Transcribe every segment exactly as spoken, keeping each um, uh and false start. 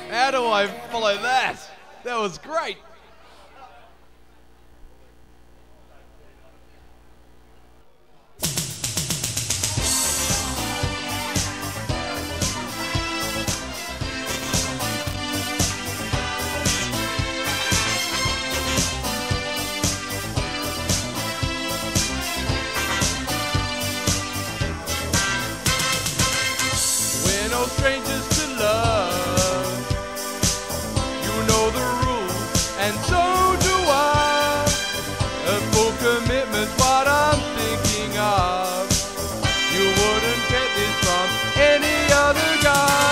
How do I follow that? That was great. We're no strangers to love. You know the rules, and so do I. A full commitment's what I'm thinking of. You wouldn't get this from any other guy.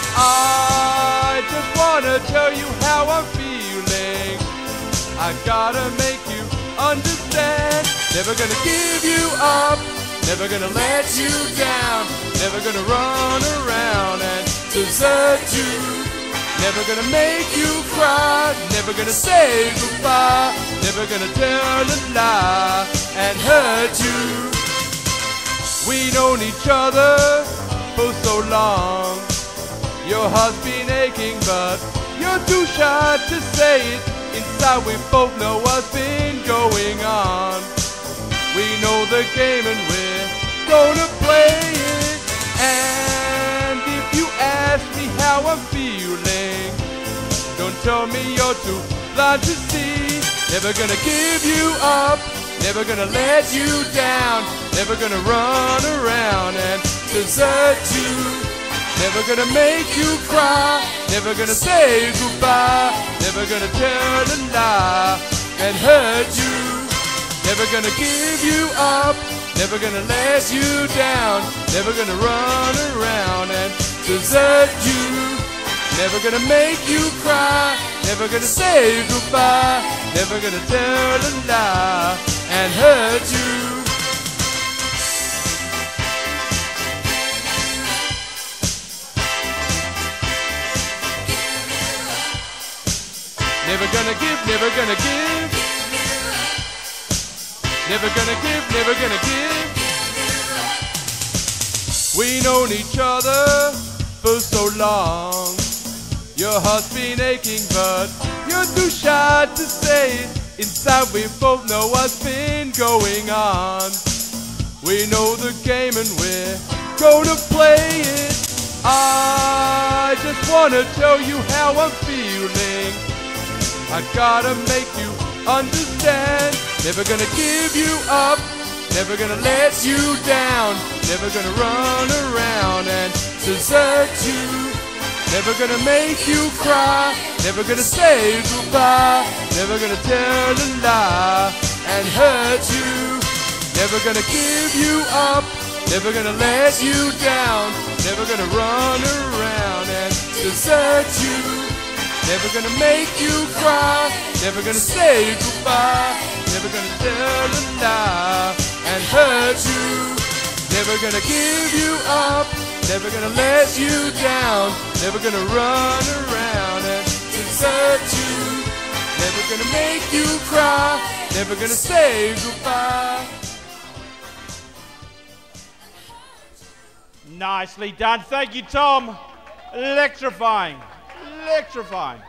I just wanna tell you how I'm feeling. I gotta make you understand. Never gonna give you up. Never gonna let you down. Never gonna run around and desert you. Never gonna make you cry. Never gonna say goodbye. Never gonna tell a lie and hurt you. We known each other for so long. Your heart's been aching, but you're too shy to say it. Inside we both know what's been going on. We know the game and we're gonna play it. And if you ask me how I'm feeling, don't tell me you're too blind to see. Never gonna give you up, never gonna let you down. Never gonna run around and desert you. Never gonna make you cry, never gonna say goodbye. Never gonna tell a lie and hurt you. Never gonna give you up, never gonna let you down. Never gonna run around and desert you. Never gonna make you cry, never gonna say goodbye. Never gonna tell a lie and hurt you. Never gonna give, never gonna give. Never gonna give, never gonna give. We known each other for so long. Your heart's been aching, but you're too shy to say it. Inside we both know what's been going on. We know the game and we're gonna play it. I just wanna tell you how I'm feeling. I gotta make you understand. Never gonna give you up, never gonna let you down. Never gonna run around and desert you. Never gonna make you cry, never gonna say goodbye. Never gonna tell a lie and hurt you. Never gonna give you up, never gonna let you down. Never gonna run around and desert you. Never gonna make you cry, never gonna say goodbye. Never gonna tell a lie and hurt you. Never gonna give you up, never gonna let you down. Never gonna run around and desert you. Never gonna make you cry, never gonna say goodbye. Nicely done. Thank you, Tom. Electrifying. Electrifying.